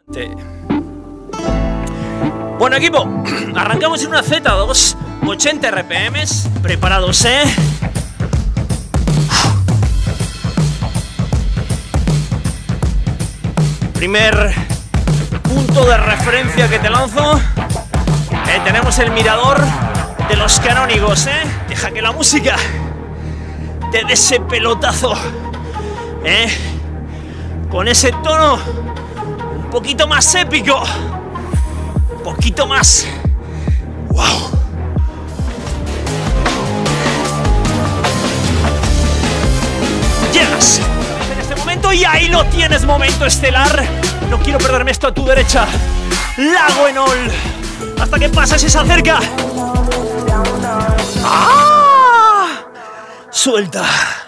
Sí. Bueno, equipo, arrancamos en una Z2, 80 RPMs. Preparados, ¿eh? Primer punto de referencia que te lanzo. Tenemos el mirador de los canónigos, ¿eh? Deja que la música te dé ese pelotazo, ¿eh? Con ese tono un poquito más épico, un poquito más. ¡Wow! Llegas en este momento y ahí lo tienes, momento estelar. No quiero perderme esto a tu derecha. Lago Enol. Hasta que pasas y se acerca. ¡Ah! Suelta.